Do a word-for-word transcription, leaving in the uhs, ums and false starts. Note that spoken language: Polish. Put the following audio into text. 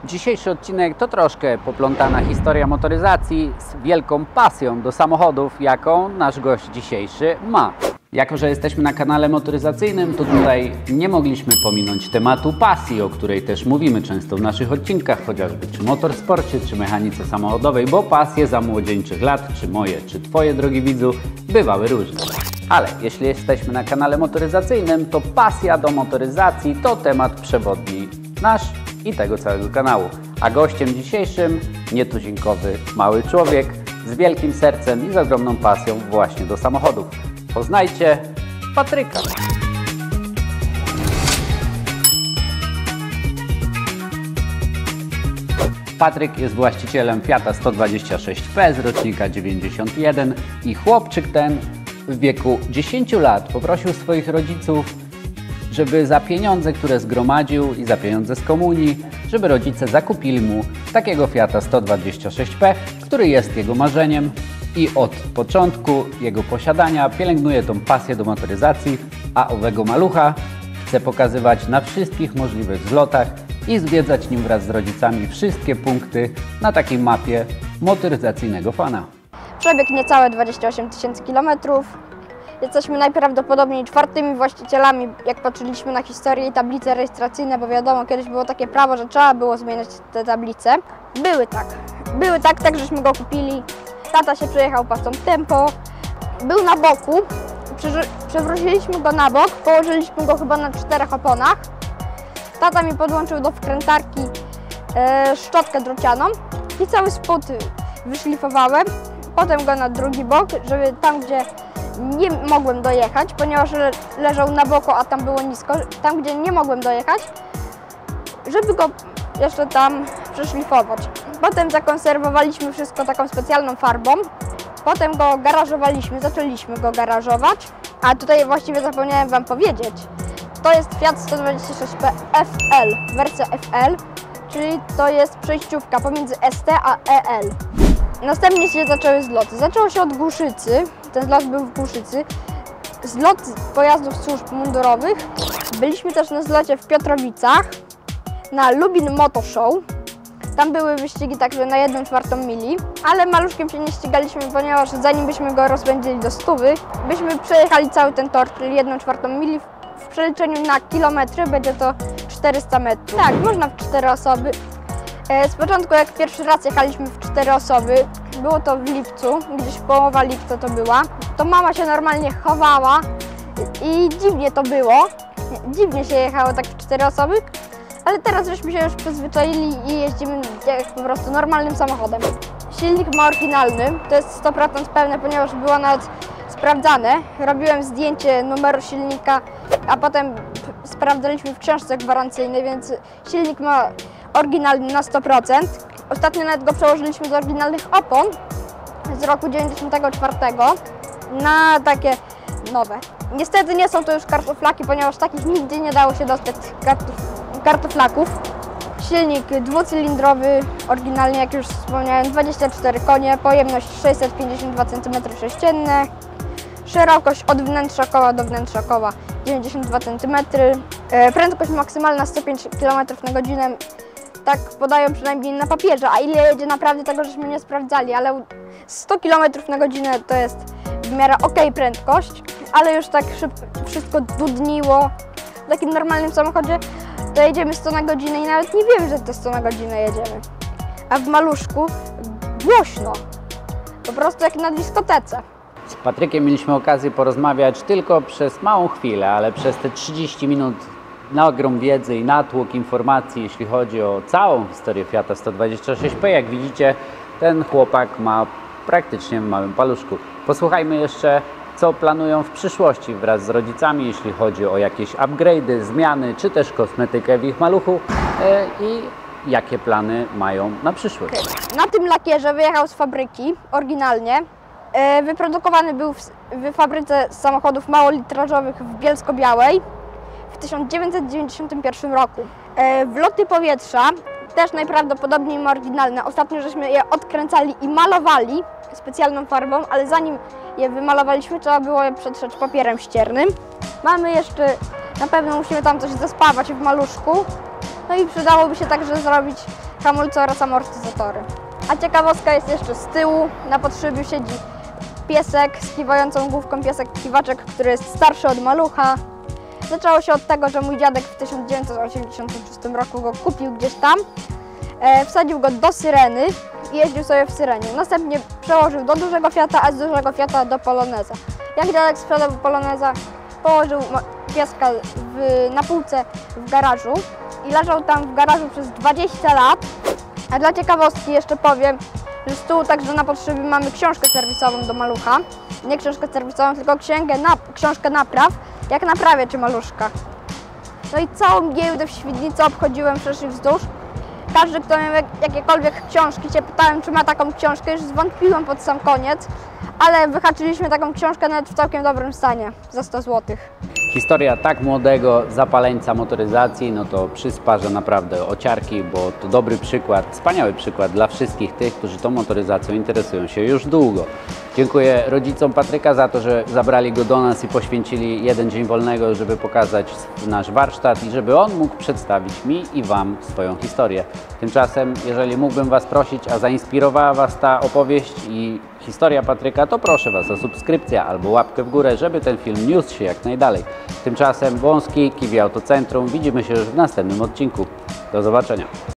Dzisiejszy odcinek to troszkę poplątana historia motoryzacji z wielką pasją do samochodów, jaką nasz gość dzisiejszy ma. Jako że jesteśmy na kanale motoryzacyjnym, to tutaj nie mogliśmy pominąć tematu pasji, o której też mówimy często w naszych odcinkach, chociażby czy motorsporcie, czy mechanice samochodowej, bo pasje za młodzieńczych lat, czy moje, czy Twoje, drogi widzu, bywały różne. Ale jeśli jesteśmy na kanale motoryzacyjnym, to pasja do motoryzacji to temat przewodni nasz i tego całego kanału. A gościem dzisiejszym nietuzinkowy mały człowiek z wielkim sercem i z ogromną pasją właśnie do samochodów. Poznajcie Patryka. Patryk jest właścicielem Fiata sto dwadzieścia sześć P z rocznika dziewięćdziesiąt jeden i chłopczyk ten w wieku dziesięciu lat poprosił swoich rodziców, żeby za pieniądze, które zgromadził i za pieniądze z komunii, żeby rodzice zakupili mu takiego Fiata sto dwadzieścia sześć P, który jest jego marzeniem i od początku jego posiadania pielęgnuje tą pasję do motoryzacji, a owego malucha chce pokazywać na wszystkich możliwych zlotach i zwiedzać nim wraz z rodzicami wszystkie punkty na takiej mapie motoryzacyjnego fana. Przebieg niecałe dwadzieścia osiem tysięcy kilometrów. Jesteśmy najprawdopodobniej czwartymi właścicielami, jak patrzyliśmy na historię i tablice rejestracyjne, bo wiadomo, kiedyś było takie prawo, że trzeba było zmieniać te tablice. Były tak. Były tak, tak żeśmy go kupili. Tata się przejechał pasą tempo. Był na boku. Przewróciliśmy go na bok, położyliśmy go chyba na czterech oponach. Tata mi podłączył do wkrętarki e, szczotkę drocianą i cały spód wyszlifowałem. Potem go na drugi bok, żeby tam, gdzie nie mogłem dojechać, ponieważ le leżał na boku, a tam było nisko, tam, gdzie nie mogłem dojechać, żeby go jeszcze tam przeszlifować. Potem zakonserwowaliśmy wszystko taką specjalną farbą. Potem go garażowaliśmy, zaczęliśmy go garażować. A tutaj właściwie zapomniałem Wam powiedzieć, to jest Fiat sto dwadzieścia sześć P F L, wersja F L, czyli to jest przejściówka pomiędzy S T a E L. Następnie się zaczęły zloty. Zaczęło się od Głuszycy, ten zlot był w Głuszycy, zlot pojazdów służb mundurowych. Byliśmy też na zlocie w Piotrowicach, na Lubin Moto Show. Tam były wyścigi także na jedną czwartą mili, ale maluszkiem się nie ścigaliśmy, ponieważ zanim byśmy go rozpędzili do stówy, byśmy przejechali cały ten tor, czyli jedną czwartą mili. W przeliczeniu na kilometry będzie to czterysta metrów. Tak, można w cztery osoby. Z początku, jak pierwszy raz jechaliśmy w cztery osoby, było to w lipcu, gdzieś połowa lipca to była, to mama się normalnie chowała i dziwnie to było. Dziwnie się jechało tak w cztery osoby, ale teraz żeśmy się już przyzwyczaili i jeździmy jak po prostu normalnym samochodem. Silnik ma oryginalny, to jest sto procent pełne, ponieważ było nawet sprawdzane. Robiłem zdjęcie numeru silnika, a potem sprawdzaliśmy w książce gwarancyjnej, więc silnik ma oryginalny na sto procent. Ostatnio nawet go przełożyliśmy z oryginalnych opon z roku dziewięćdziesiątego czwartego na takie nowe. Niestety nie są to już kartoflaki, ponieważ takich nigdzie nie dało się dostać kartof kartoflaków. Silnik dwucylindrowy, oryginalnie jak już wspomniałem, dwadzieścia cztery konie, pojemność sześćset pięćdziesiąt dwa centymetry sześcienne, szerokość od wnętrza koła do wnętrza koła dziewięćdziesiąt dwa centymetry, prędkość maksymalna sto pięć kilometrów na godzinę. Tak podają przynajmniej na papierze, a ile jedzie naprawdę, tego żeśmy nie sprawdzali, ale sto kilometrów na godzinę to jest w miarę ok prędkość, ale już tak szybko wszystko dudniło. W takim normalnym samochodzie to jedziemy sto na godzinę i nawet nie wiemy, że to sto na godzinę jedziemy. A w maluszku głośno, po prostu jak na dyskotece. Z Patrykiem mieliśmy okazję porozmawiać tylko przez małą chwilę, ale przez te trzydzieści minut na ogrom wiedzy i natłok informacji, jeśli chodzi o całą historię Fiata sto dwadzieścia sześć P. Jak widzicie, ten chłopak ma praktycznie w małym paluszku. Posłuchajmy jeszcze, co planują w przyszłości wraz z rodzicami, jeśli chodzi o jakieś upgrade'y, zmiany, czy też kosmetykę w ich maluchu e, i jakie plany mają na przyszłość. Na tym lakierze wyjechał z fabryki, oryginalnie. E, wyprodukowany był w, w fabryce samochodów małolitrażowych w Bielsko-Białej w tysiąc dziewięćset dziewięćdziesiątym pierwszym roku. E, wloty powietrza też najprawdopodobniej ma oryginalne. Ostatnio żeśmy je odkręcali i malowali specjalną farbą, ale zanim je wymalowaliśmy, trzeba było je przetrzeć papierem ściernym. Mamy jeszcze, na pewno musimy tam coś zaspawać w maluszku. No i przydałoby się także zrobić hamulce oraz amortyzatory. A ciekawostka jest jeszcze z tyłu. Na podszybiu siedzi piesek z kiwającą główką, piesek kiwaczek, który jest starszy od malucha. Zaczęło się od tego, że mój dziadek w tysiąc dziewięćset osiemdziesiątym szóstym roku go kupił gdzieś tam, e, wsadził go do Syreny i jeździł sobie w Syrenie. Następnie przełożył do dużego Fiata, a z dużego Fiata do Poloneza. Jak dziadek sprzedał Poloneza, położył pieska w, na półce w garażu i leżał tam w garażu przez dwadzieścia lat. A dla ciekawostki jeszcze powiem, że z tyłu także na podszybiu mamy książkę serwisową do malucha. Nie książkę serwisową, tylko księgę na, książkę napraw, jak naprawię czy maluszka. No i całą giełdę w Świdnicy obchodziłem wszerz i wzdłuż. Każdy, kto miał jak, jakiekolwiek książki, się pytałem, czy ma taką książkę, już zwątpiłem pod sam koniec, ale wyhaczyliśmy taką książkę nawet w całkiem dobrym stanie, za sto złotych. Historia tak młodego zapaleńca motoryzacji, no to przysparza naprawdę ociarki, bo to dobry przykład, wspaniały przykład dla wszystkich tych, którzy tą motoryzacją interesują się już długo. Dziękuję rodzicom Patryka za to, że zabrali go do nas i poświęcili jeden dzień wolnego, żeby pokazać nasz warsztat i żeby on mógł przedstawić mi i Wam swoją historię. Tymczasem, jeżeli mógłbym Was prosić, a zainspirowała Was ta opowieść i historia Patryka, to proszę Was o subskrypcję albo łapkę w górę, żeby ten film niósł się jak najdalej. Tymczasem Wąski, Kiwi Autocentrum. Widzimy się już w następnym odcinku. Do zobaczenia.